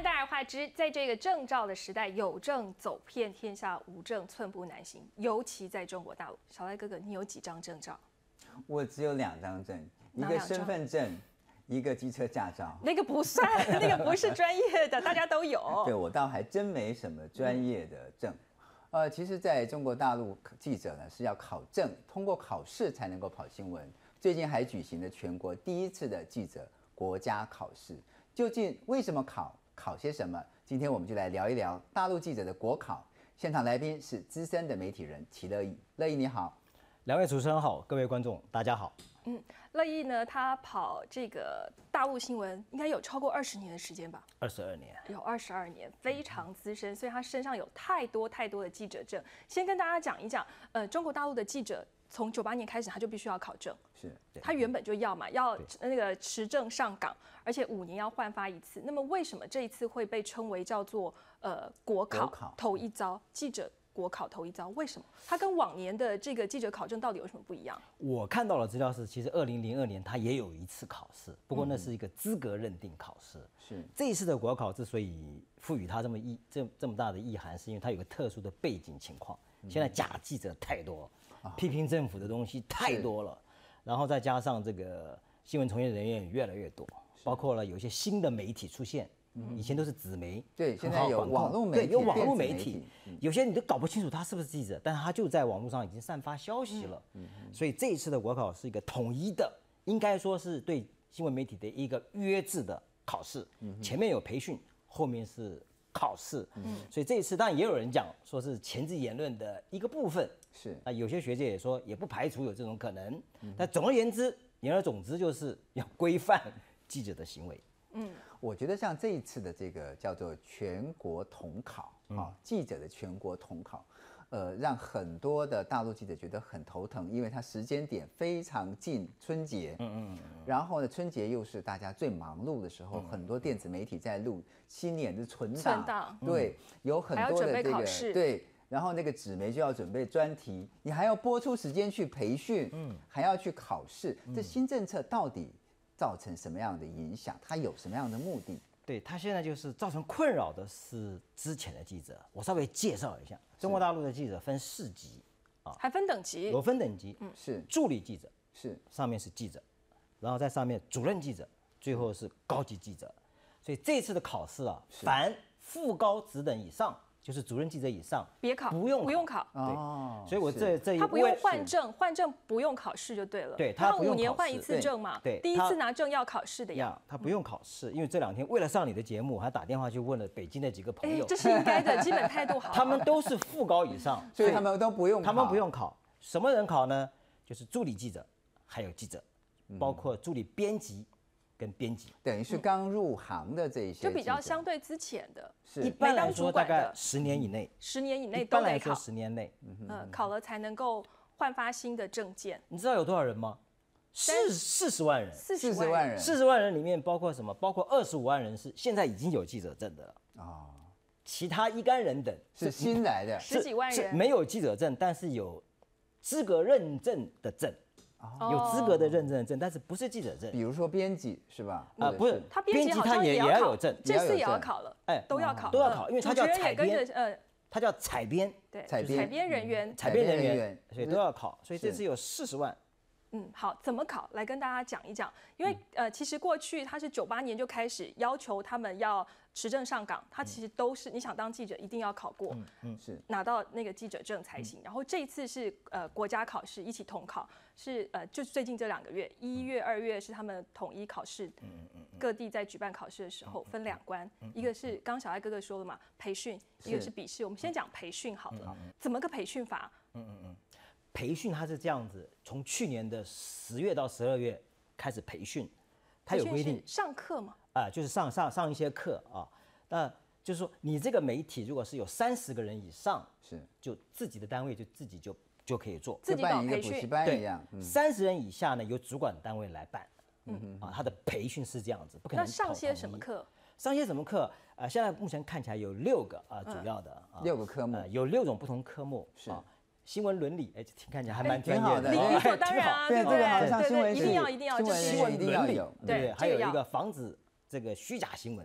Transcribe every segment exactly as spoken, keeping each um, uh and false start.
戴尔话之，在这个证照的时代，有证走遍天下，无证寸步难行。尤其在中国大陆，小赖哥哥，你有几张证照？ 我只有两张证，一个身份证，一个机车驾照。 那个不算，那个不是专业的，大家都有。 对，我倒还真没什么专业的证。呃，其实在中国大陆，记者呢是要考证，通过考试才能够跑新闻。最近还举行了全国第一次的记者国家考试。究竟为什么考？考些什么？今天我们就来聊一聊大陆记者的国考。现场来宾是资深的媒体人齐乐意，乐意你好。 两位主持人好，各位观众大家好。 嗯，乐意呢，他跑这个大陆新闻应该有超过二十年的时间吧？ 二十二年， 有二十二年，非常资深，所以他身上有太多太多的记者证。先跟大家讲一讲，呃，中国大陆的记者从九八年开始他就必须要考证， 是他原本就要嘛，要那个持证上岗，而且五年要换发一次。那么为什么这一次会被称为叫做呃国考, 国考头一遭？记者国考头一遭，为什么？它跟往年的这个记者考证到底有什么不一样？ 我看到的资料是，其实二零零二年它也有一次考试，不过那是一个资格认定考试。 是这一次的国考之所以赋予它这么意这这么大的意涵，是因为它有个特殊的背景情况。现在假记者太多，批评政府的东西太多了，然后再加上这个新闻从业人员也越来越多，包括了有一些新的媒体出现。以前都是纸媒， 对，现在有网络媒体， 对，有网络媒体，有些你都搞不清楚他是不是记者，但是他就在网络上已经散发消息了。嗯，所以这一次的国考是一个统一的，应该说是对新闻媒体的一个约制的考试，前面有培训，后面是考试。嗯，所以这一次当然也有人讲说是前置言论的一个部分， 是啊，有些学界也说也不排除有这种可能，但总而言之，言而总之就是要规范记者的行为。 嗯，我觉得像这一次的这个叫做全国统考啊、哦，记者的全国统考，呃，让很多的大陆记者觉得很头疼，因为它时间点非常近春节，嗯嗯，然后呢，春节又是大家最忙碌的时候，嗯、很多电子媒体在录新年的存档， 存档对，有很多的这个对。然后那个纸媒就要准备专题，你还要拨出时间去培训，嗯，还要去考试，这新政策到底造成什么样的影响？它有什么样的目的？ 对，它现在就是造成困扰的是之前的记者。我稍微介绍一下，中国大陆的记者分四级啊，还分等级， 有分等级， 嗯，是助理记者， 是上面是记者，然后在上面主任记者，最后是高级记者。所以这次的考试啊，凡副高职等以上。就是主任记者以上， 别考， 不用不用考。 对，哦、所以我这这一他不用换证，换证不用考试就对了。 对， 他五年换一次证嘛。 对， 第一次拿证要考试的呀。 他不用考试，因为这两天为了上你的节目，还打电话去问了北京的几个朋友。 这是应该的，基本态度好。 他们都是副高以上， 所以他们都不用考。 他们不用考，什么人考呢？就是助理记者，还有记者，包括助理编辑。跟编辑等于是刚入行的这一些， 就比较相对之前的， 一般来说大概十年以内， 十年以内一般来说十年内， 嗯，考了才能够换发新的证件。 你知道有多少人吗？四四十万人， 四十万人， 四十万人里面包括什么？包括二十五万人是现在已经有记者证的了啊，其他一干人等是新来的， 十几万人没有记者证，但是有资格认证的证。有资格的认证的证，但是不是记者证。 比如说编辑是吧？ 啊，不是， 他编辑他也也要有证， 这次也要考了，哎，都要考， 都要考，因为他叫采编， 呃， 他叫采编， 对， 采编采编人员， 采编人员，所以都要考，所以这次有四十万。 嗯，好，怎么考？来跟大家讲一讲，因为、嗯、呃，其实过去他是九八年就开始要求他们要持证上岗，他其实都是、嗯、你想当记者一定要考过，嗯嗯，是拿到那个记者证才行。嗯、然后这一次是呃国家考试一起统考，是呃就是最近这两个月，一月、二月是他们统一考试，嗯嗯各地在举办考试的时候分两关，嗯、一个是刚小爱哥哥说了嘛，培训，一个是笔试。我们先讲培训好了，嗯、怎么个培训法？嗯嗯嗯。 培训它是这样子，从去年的十月到十二月开始培训，它有规定上课吗？ 啊、呃，就是上上上一些课啊。那就是说，你这个媒体如果是有三十个人以上， 是就自己的单位就自己就就可以做， 自己搞培训， 对， 三十人以下呢由主管单位来办。嗯啊，他的培训是这样子，不可能。 那上些什么课？ 上些什么课？呃，现在目前看起来有六个啊、呃，主要的啊， 六个科目， 呃，有六种不同科目是。 啊新闻伦理，哎，看起来还蛮专业的， 理所当然啊，对对对，像新闻一定要一定要， 就是新闻伦理，对不对？还有一个防止这个虚假新闻，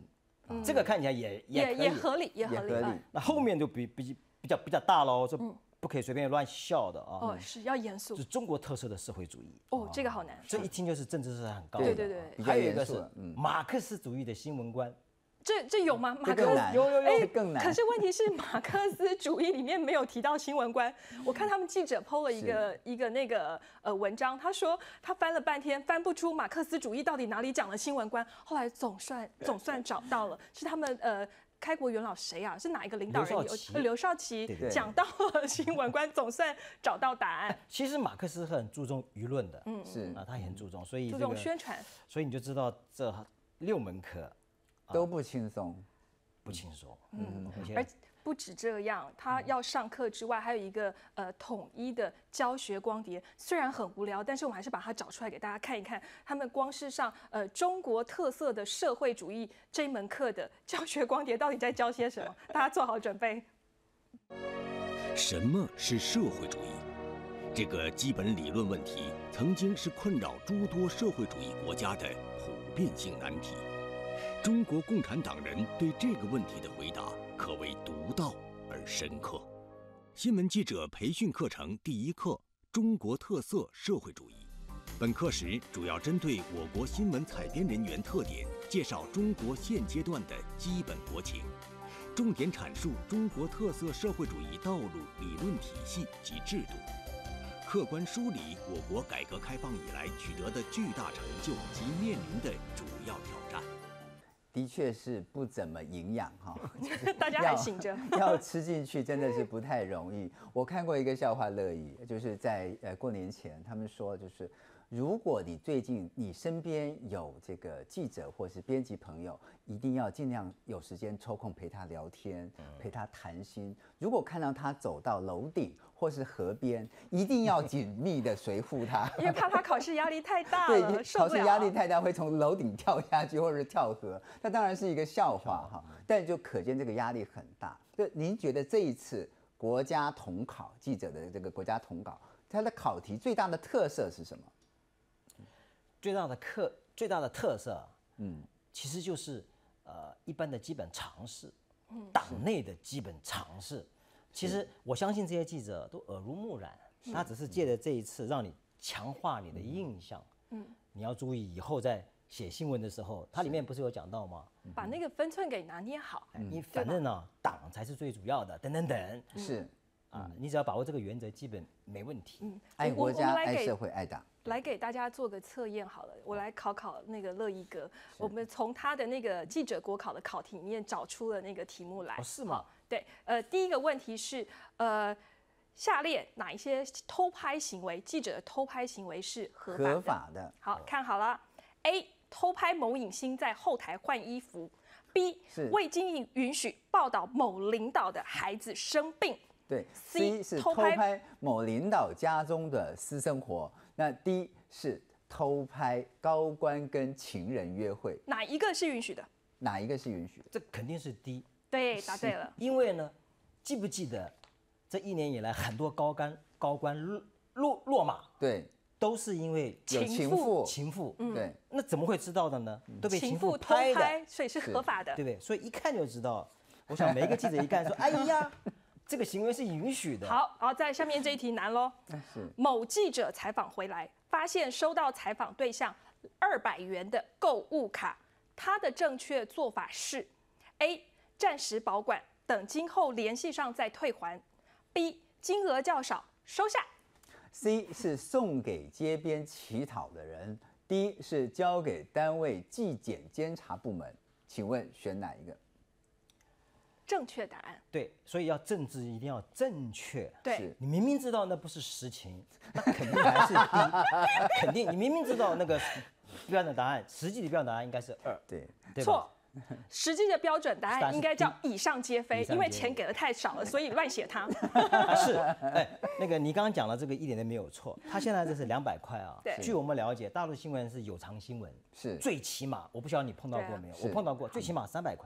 嗯、这个看起来也也也也合理，也合理。 合理那后面就比比比较比较大喽，这不可以随便乱笑的啊。 哦，是要严肃。 是中国特色的社会主义。 哦，这个好难。 这一听就是政治色彩很高的。 对对对。 还有一个是马克思主义的新闻观。 这这有吗？马克思有有有， 更难。 可是问题是，马克思主义里面没有提到新闻观。我看他们记者 po 了一个一个那个呃文章，他说他翻了半天，翻不出马克思主义到底哪里讲了新闻观。后来总算总算找到了，是他们呃开国元老谁啊？是哪一个领导人？ 刘刘少奇讲到了新闻观，总算找到答案。 其实马克思很注重舆论的， 嗯是啊，他也很注重，所以注重宣传。 所以你就知道这六门课都不轻松。 不轻松， 嗯，而不止这样，他要上课之外，还有一个呃统一的教学光碟，虽然很无聊，但是我们还是把它找出来给大家看一看。他们光是上呃中国特色的社会主义这一门课的教学光碟，到底在教些什么？大家做好准备。 什么是社会主义？这个基本理论问题，曾经是困扰诸多社会主义国家的普遍性难题。中国共产党人对这个问题的回答可谓独到而深刻。新闻记者培训课程第一课：中国特色社会主义。本课时主要针对我国新闻采编人员特点，介绍中国现阶段的基本国情，重点阐述中国特色社会主义道路理论体系及制度，客观梳理我国改革开放以来取得的巨大成就及面临的主要挑战。 的确是不怎么营养哈， 大家还醒着， 要吃进去真的是不太容易。我看过一个笑话乐意，就是在呃过年前，他们说就是如果你最近你身边有这个记者或是编辑朋友，一定要尽量有时间抽空陪他聊天，陪他谈心。如果看到他走到楼顶或是河边，一定要紧密的随护他， 因为怕他考试压力太大了。 对， 考试压力太大会从楼顶跳下去或者是跳河，那当然是一个笑话哈，但就可见这个压力很大。就您觉得这一次国家统考记者的这个国家统考，它的考题最大的特色是什么？ 最大的课最大的特色，嗯，其实就是呃一般的基本常识，嗯，党内的基本常识。其实我相信这些记者都耳濡目染，他只是借着这一次让你强化你的印象。嗯，你要注意以后在写新闻的时候，它里面不是有讲到吗？ 把那个分寸给拿捏好。 你反正呢，党才是最主要的，等等等。 是啊，你只要把握这个原则，基本没问题。 嗯， 爱国家、爱社会、爱党。 来给大家做个测验好了，我来考考那个乐意哥。我们从他的那个记者国考的考题里面找出了那个题目来。 哦，是吗？ 对，呃，第一个问题是，呃，下列哪一些偷拍行为，记者的偷拍行为是合法的？ 合法的。 好，看好了 ，A 偷拍某影星在后台换衣服 ，B 未经允许报道某领导的孩子生病。 对 ，C 是偷拍某领导家中的私生活，那 D 是偷拍高官跟情人约会， 哪一个是允许的？ 哪一个是允许的？ 这肯定是 D。 对，答对了。 因为呢，记不记得这一年以来很多高官高官落落落马？ 对， 都是因为有情妇， 情妇， 嗯，对， 那怎么会知道的呢？都被情妇拍的， 所以是合法的， 对不对？所以一看就知道。我想每一个记者一看说，哎呀。这个行为是允许的。 好，好，在下面这一题难喽。某记者采访回来，发现收到采访对象二百元的购物卡，他的正确做法是 ：A. 暂时保管，等今后联系上再退还 ；B. 金额较少，收下 ；C. 是送给街边乞讨的人 ；D. 是交给单位纪检监察部门。请问选哪一个？ 正确答案。 对，所以要政治一定要正确。 对， 你明明知道那不是实情，那肯定还是低。肯定，你明明知道那个标准答案，实际的标准答案应该是二。 对， 对错。实际的标准答案应该叫以上皆非，因为钱给的太少了，所以乱写它。 是，哎，那个你刚刚讲的这个一点都没有错。他现在这是两百块啊。 对。 据我们了解，大陆新闻是有偿新闻， 是最起码，我不晓得你碰到过没有，我碰到过，最起码三百块。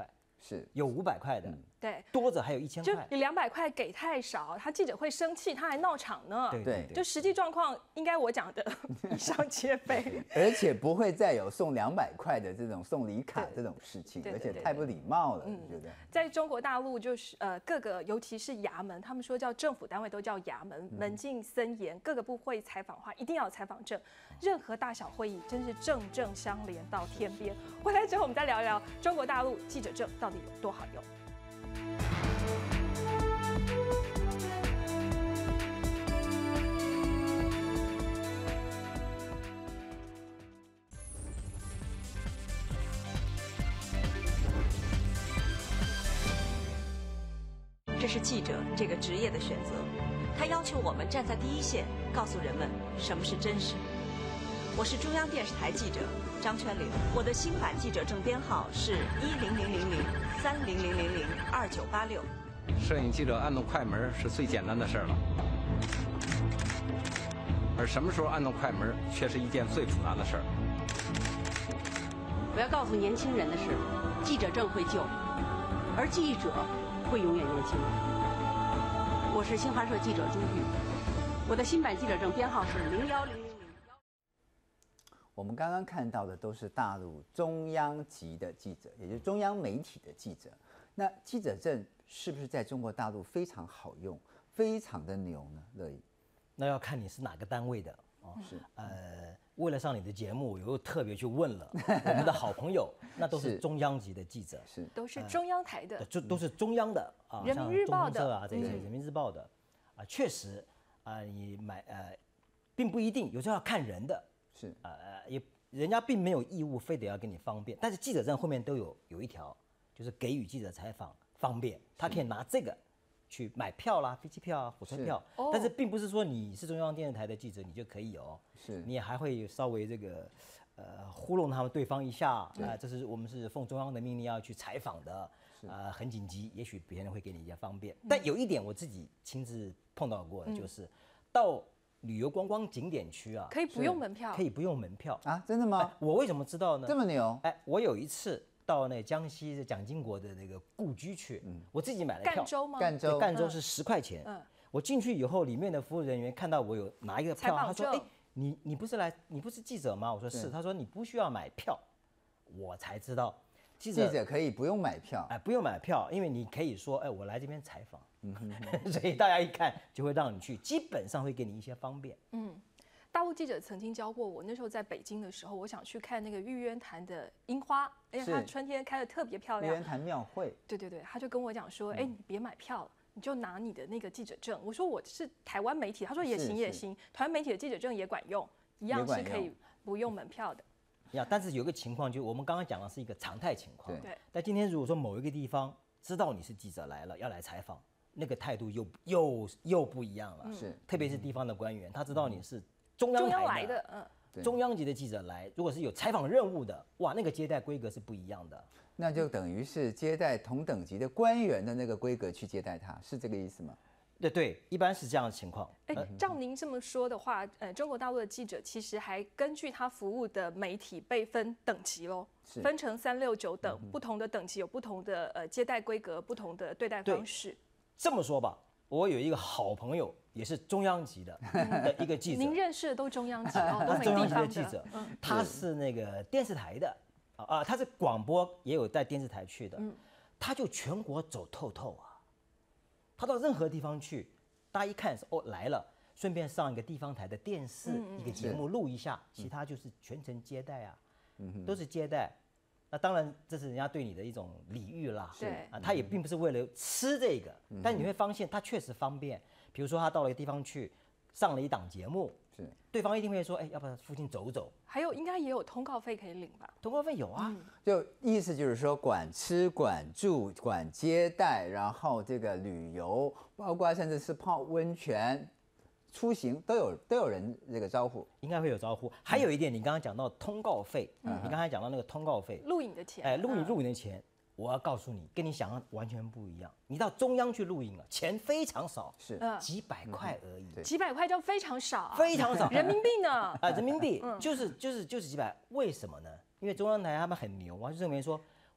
是有五百块的， 嗯对， 多者还有一千就块。 你两百块给太少，他记者会生气，他还闹场呢。 对对就实际状况，应该我讲的以上皆非。 而且不会再有送两百块的这种送礼卡这种事情，而对对对且太不礼貌了，我觉得。 在中国大陆，就是呃各个，尤其是衙门，他们说叫政府单位都叫衙门，门禁森严，各个部会采访的话一定要有采访证，任何大小会议真是政政相连到天边。回来之后，我们再聊一聊中国大陆记者证到底有多好用。 这是记者这个职业的选择，他要求我们站在第一线，告诉人们什么是真实。我是中央电视台记者张圈玲，我的新版记者证编号是一零零零零三零零零零二九八六。 摄影记者按动快门是最简单的事儿了，而什么时候按动快门，却是一件最复杂的事儿。 我要告诉年轻人的是，记者证会旧，而记者会永远年轻。我是新华社记者朱玉，我的新版记者证编号是零幺零零零。 我们刚刚看到的都是大陆中央级的记者，也就是中央媒体的记者。那记者证是不是在中国大陆非常好用，非常的牛呢？乐意？ 那要看你是哪个单位的哦。 是， 呃，为了上你的节目，我又特别去问了我们的好朋友，那都是中央级的记者， 是都是中央台的， 就都是中央的啊， 人民日报的像中通社啊这些人民日报的啊，确实啊，你买呃，并不一定，有时候要看人的， 是呃也人家并没有义务非得要给你方便，但是记者证后面都有有一条，就是给予记者采访方便，他可以拿这个去买票啦，飞机票啊，火车票， 是哦但是并不是说你是中央电视台的记者你就可以哦， 是你也还会稍微这个呃糊弄他们对方一下啊、呃，这是我们是奉中央的命令要去采访的，呃很紧急，也许别人会给你一些方便，但有一点我自己亲自碰到过的，就是、到旅游观光景点区啊， 可以不用门票， 可以不用门票啊，真的吗？ 我为什么知道呢？ 这么牛？ 哎，我有一次到那江西的蒋经国的那个故居去，我自己买了票。 赣州吗？ 赣州， 赣州是十块钱。 嗯， 我进去以后，里面的服务人员看到我有拿一个票，他说：“哎，你你不是来，你不是记者吗？”我说：“是。”他说：“你不需要买票。”我才知道， 记者记者可以不用买票， 哎，不用买票，因为你可以说：“哎，我来这边采访。”嗯哼，所以大家一看就会让你去，基本上会给你一些方便。 嗯。大陆记者曾经教过我，那时候在北京的时候，我想去看那个玉渊潭的樱花，哎呀，它春天开得特别漂亮。 玉渊潭庙会， 对对对，他就跟我讲说，哎、嗯，你别买票了，你就拿你的那个记者证。我说我是台湾媒体，他说也行也行，台湾媒体的记者证也管用，一样是可以不用门票的。 呀，但是有个情况，就我们刚刚讲的是一个常态情况。 对。 但今天如果说某一个地方知道你是记者来了，要来采访，那个态度又又又不一样了。 是， 特别是地方的官员，他知道你是。中央中央来的， 嗯，中央级的记者来，如果是有采访任务的，哇，那个接待规格是不一样的。 那就等于是接待同等级的官员的那个规格去接待他，是这个意思吗？ 对对，一般是这样的情况。 哎，照您这么说的话，呃，中国大陆的记者其实还根据他服务的媒体被分等级喽，分成三六九等，不同的等级有不同的呃接待规格，不同的对待方式。 这么说吧。我有一个好朋友，也是中央级的的一个记者。 您认识的都中央级哦，都没中央地方级的记者，嗯、他是那个电视台的啊啊，他是广播也有带电视台去的，嗯、他就全国走透透啊。他到任何地方去，大家一看是哦来了，顺便上一个地方台的电视、嗯、一个节目录一下，其他就是全程接待啊，嗯、都是接待。那当然，这是人家对你的一种礼遇啦。 对啊，他也并不是为了吃这个，嗯、但你会发现他确实方便。比如说，他到了一个地方去，上了一档节目， 是对方一定会说：“哎，要不要附近走走？” 还有，应该也有通告费可以领吧？ 通告费有啊，嗯、 就意思就是说，管吃、管住、管接待，然后这个旅游，包括甚至是泡温泉。出行都有都有人这个招呼， 应该会有招呼。还有一点，你刚刚讲到通告费，嗯、你刚才讲到那个通告费， 录影的钱， 哎，录影录影的钱，我要告诉你，跟你想象完全不一样。你到中央去录影了，钱非常少， 是几百块而已， 几百块就非常少， 非常少， 人民币呢？ 啊，人民币就是就是就是几百，为什么呢？因为中央台他们很牛啊，就认为说。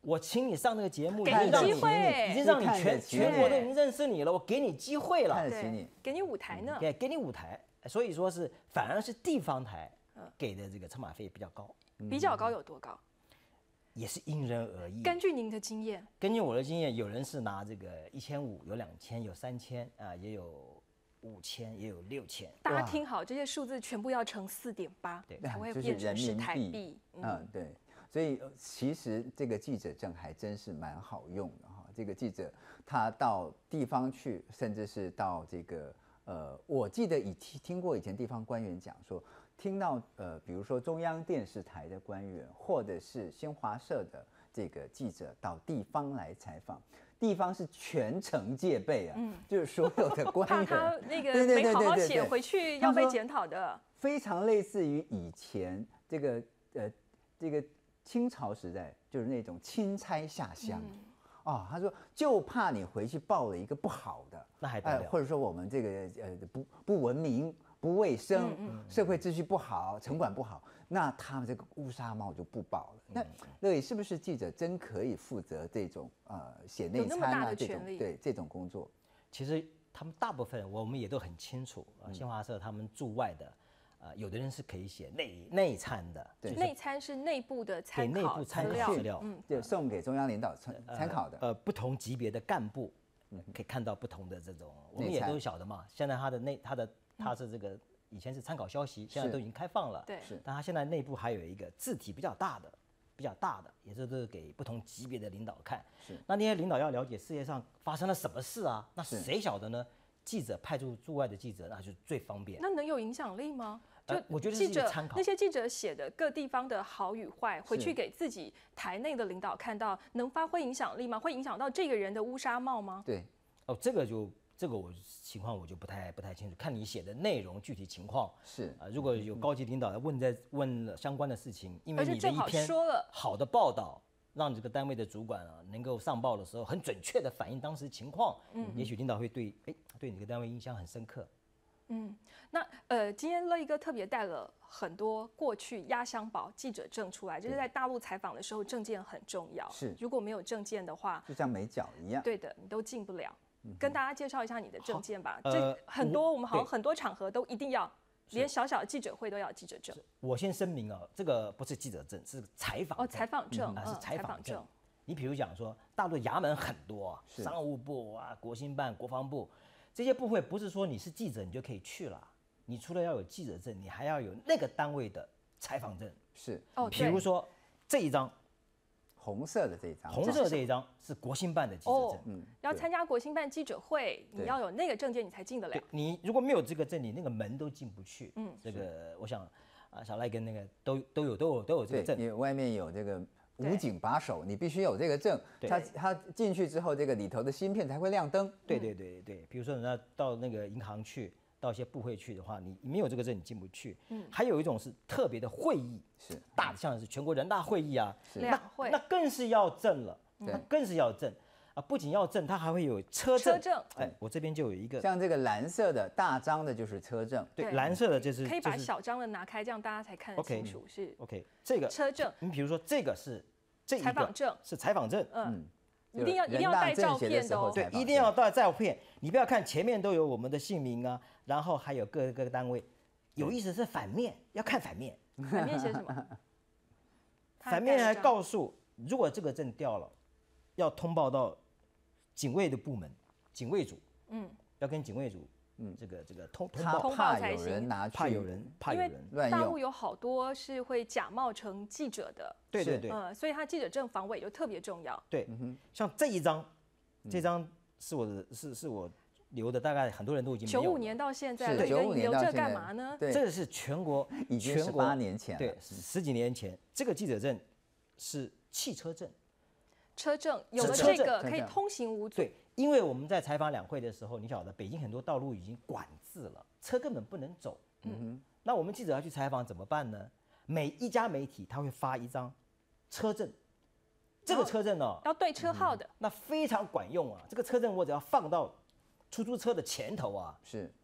我请你上那个节目， 给你让机会已经让你全全国都已对经认识你了，我给你机会了， 看得起你， 给你舞台呢。 给给你舞台，所以说是反而是地方台给的这个车马费比较高， 比较高有多高？ 也是因人而异。 根据您的经验， 根据我的经验，有人是拿这个一千五，有两千，有三千啊，也有五千，也有六千。 大家听好，这些数字全部要乘四点八，才会变成是台币。 嗯，对。所以其实这个记者证还真是蛮好用的哈。这个记者他到地方去，甚至是到这个呃，我记得以听听过以前地方官员讲说。听到呃，比如说中央电视台的官员，或者是新华社的这个记者到地方来采访，地方是全程戒备啊，嗯，就是所有的官员怕他那个没好好写，回去要被检讨的。 非常类似于以前这个呃这个清朝时代，就是那种钦差下乡。嗯哦，他说就怕你回去报了一个不好的， 那还得了、 呃，或者说我们这个呃不不文明、不卫生、嗯嗯、社会秩序不好、城管不好，那他们这个乌纱帽就不保了。那那也是不是记者真可以负责这种呃写内参啊这种对这种工作？ 其实他们大部分我们也都很清楚啊，新华社他们驻外的。呃，有的人是可以写内内参的， 对，内参是内部的参考给内部参考资料， 嗯，就送给中央领导参参考的。 呃，不同级别的干部，可以看到不同的这种，我们也都晓得嘛。现在他的内，他的他是这个以前是参考消息，现在都已经开放了， 对， 是。 但他现在内部还有一个字体比较大的，比较大的，也就是给不同级别的领导看。 是。 那那些领导要了解世界上发生了什么事啊？那谁晓得呢？记者派驻驻外的记者，那就最方便。 那能有影响力吗？就我觉得是一个参考。 那些记者写的各地方的好与坏，回去给自己台内的领导看到，能发挥影响力吗？会影响到这个人的乌纱帽吗？ 对， 哦，这个就这个我情况我就不太不太清楚，看你写的内容具体情况是啊、呃。如果有高级领导问在问了相关的事情，因为你的一篇说了好的报道，让这个单位的主管啊能够上报的时候很准确的反映当时情况，嗯，也许领导会对哎对你的单位印象很深刻。 嗯，那呃，今天乐意哥特别带了很多过去压箱宝记者证出来，就是在大陆采访的时候，证件很重要。 是， 如果没有证件的话， 就像没脚一样。 对的，你都进不了。嗯、跟大家介绍一下你的证件吧。 呃、 这很多我们好像很多场合都一定要，连小小的记者会都要记者证。 我先声明啊，这个不是记者证，是采访哦，采访证啊、嗯，是采访证。 证你比如讲说，大陆衙门很多、啊，商务部啊、国新办、国防部这些部会，不是说你是记者你就可以去了。你除了要有记者证，你还要有那个单位的采访证。 是哦， 比如说这一张， 红色的这一张， 红色的这一张是国新办的记者证。 嗯，要参加国新办记者会，你要有那个证件，你才进得了。 你如果没有这个证，你那个门都进不去。嗯，这个我想啊，小赖跟那个都都有都有都有这个证， 因为外面有这个武警把守，你必须有这个证，他他进去之后，这个里头的芯片才会亮灯。 对对对对，比如说人家到那个银行去。到一些部会去的话，你没有这个证，你进不去。嗯，还有一种是特别的会议， 是大的，像是全国人大会议啊， 两会， 那更是要证了，那更是要证啊！不仅要证，它还会有车证。 车证， 哎，我这边就有一个， 像这个蓝色的大张的就是车证， 对，蓝色的就是可以把小张的拿开，这样大家才看得清楚。是 OK， 这个车证， 你比如说这个是这一个采访证， 是采访证， 嗯。一定要一定要带照片的哦， 对，一定要带照片。你不要看前面都有我们的姓名啊，然后还有各个单位。有意思是反面，要看反面。 反面写什么？ 反面还告诉，如果这个证掉了，要通报到警卫的部门，警卫组，嗯，要跟警卫组。嗯，这个这个通通报， 怕有人拿去， 怕有人，怕有人乱用。 大陆有好多是会假冒成记者的， 对对对， 呃，所以他记者证防伪就特别重要。 对，像这一张，这张是我的，是是我留的，大概很多人都已经九五年到现在了， 九五年留这干嘛呢？ 对， 这是全国， 已经十八年前了， 对，十几年前，这个记者证是汽车证。 车证有了这个可以通行无阻。 对，因为我们在采访两会的时候，你晓得北京很多道路已经管制了，车根本不能走。嗯哼，那我们记者要去采访怎么办呢？每一家媒体他会发一张车证，这个车证哦要对车号的， 那非常管用啊。这个车证我只要放到出租车的前头啊， 是，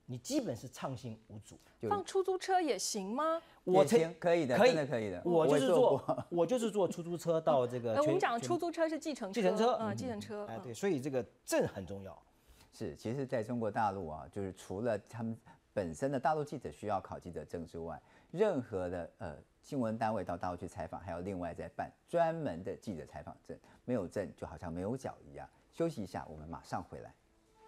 你基本是畅行无阻。 放出租车也行吗？ 我行，可以的，真的可以的。 我就是坐，我就是坐出租车到这个。 我们讲出租车是计程车， 计程车， 嗯，计程车。 哎，对，所以这个证很重要。 是，其实在中国大陆啊，就是除了他们本身的大陆记者需要考记者证之外，任何的呃新闻单位到大陆去采访，还要另外再办专门的记者采访证，没有证就好像没有脚一样。休息一下，我们马上回来。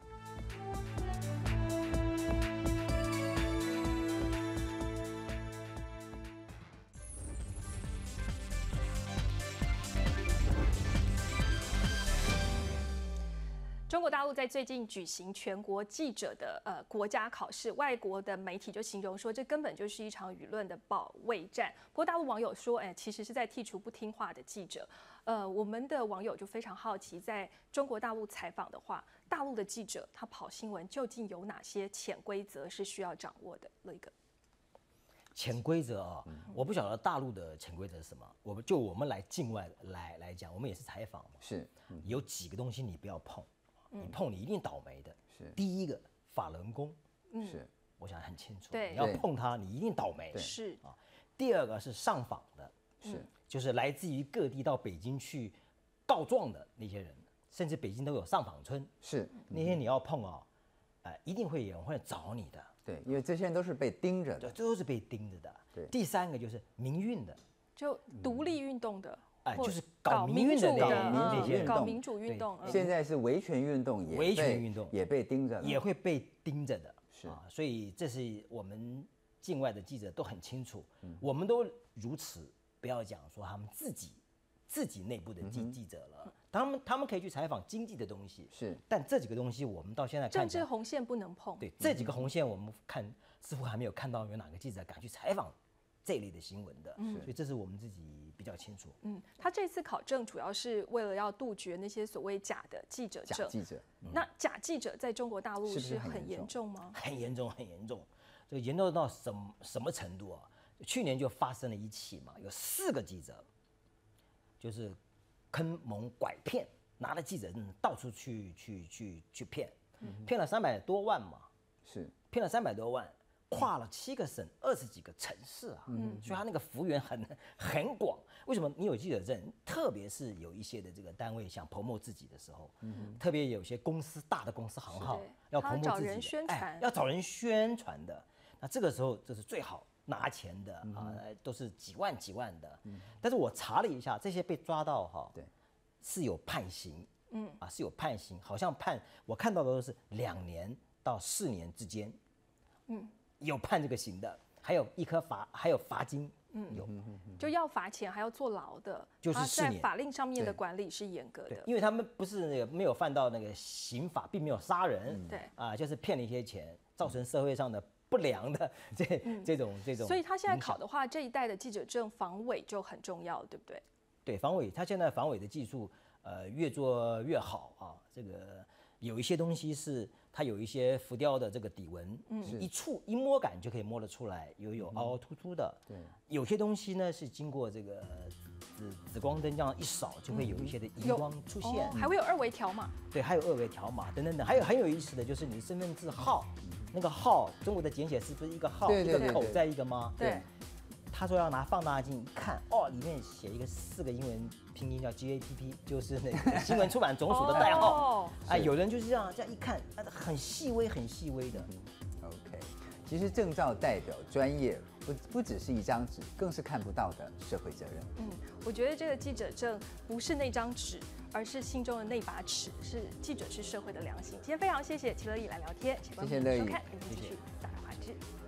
中国大陆在最近举行全国记者的呃国家考试，外国的媒体就形容说，这根本就是一场舆论的保卫战。不过大陆网友说，哎，其实是在剔除不听话的记者。呃，我们的网友就非常好奇，在中国大陆采访的话，大陆的记者他跑新闻究竟有哪些潜规则是需要掌握的？乐一个潜规则啊，我不晓得大陆的潜规则是什么。我们就我们来境外来来讲，我们也是采访嘛， 是有几个东西你不要碰。你碰你一定倒霉的。 是第一个法轮功， 是我想很清楚， 对， 你要碰它，你一定倒霉。 是啊。第二个是上访的， 是就是来自于各地到北京去告状的那些人，甚至北京都有上访村， 是那些你要碰啊，呃，一定会有人会找你的。 对，因为这些人都是被盯着的， 都是被盯着的。 对。 第三个就是民运的， 就独立运动的。 哎，就是搞民运的那些， 搞民主运动， 现在是维权运动也维权运动也被盯着了， 也会被盯着的， 是啊，所以这是我们境外的记者都很清楚，我们都如此，不要讲说他们自己自己内部的记记者了，他们他们可以去采访经济的东西， 是， 但这几个东西我们到现在看政治红线不能碰， 对，这几个红线我们看似乎还没有看到有哪个记者敢去采访这一类的新闻的，所以这是我们自己比较清楚。 嗯，他这次考证主要是为了要杜绝那些所谓假的记者证。 假记者， 嗯、那假记者在中国大陆是很严重吗？ 很严重，很严重。这个严重到什么什么程度啊？去年就发生了一起嘛，有四个记者，就是坑蒙拐骗，拿了记者证到处去去去去骗，骗了三百多万嘛， 是骗了三百多万。跨了七个省、二十几个城市啊，嗯，所以他那个幅员很很广。为什么你有记者证？特别是有一些的这个单位想 promote 自己的时候，嗯，特别有些公司大的公司行号要 promote 自己的， 找人宣传、 哎，要找人宣传的。那这个时候这是最好拿钱的、嗯、啊，都是几万几万的。嗯，但是我查了一下，这些被抓到哈，对，是有判刑，嗯啊是有判刑，好像判我看到的都是两年到四年之间，嗯。有判这个刑的，还有一颗罚，还有罚金，嗯，有， 就要罚钱，还要坐牢的， 就是四年。 在法令上面的管理是严格的， 因为他们不是那个没有犯到那个刑法，并没有杀人， 对， 啊，就是骗了一些钱，造成社会上的不良的这这种这种。 所以他现在考的话，这一代的记者证防伪就很重要，对不对？ 对，防伪，他现在防伪的技术，呃，越做越好啊，这个。有一些东西是它有一些浮雕的这个底纹，嗯，一触一摸感就可以摸得出来，有有凹凹凸凸的。对，有些东西呢是经过这个紫紫光灯这样一扫，就会有一些的荧光出现， 还会有二维条码。 对，还有二维条码等等等，还有很有意思的就是你的身份证号，那个号中国的简写是不是一个号一个口在一个吗？ 对。 他说要拿放大镜一看，哦，里面写一个四个英文拼音叫 G A P P， 就是那个新闻出版总署的代号。哦、哎，有人就是这样，这样一看，很细微、很细微的。 嗯、OK， 其实证照代表专业，不不只是一张纸，更是看不到的社会责任。 嗯，我觉得这个记者证不是那张纸，而是心中的那把尺，是记者是社会的良心。今天非常谢谢齐乐意来聊天， 谢谢乐意， 收看，继续大话之。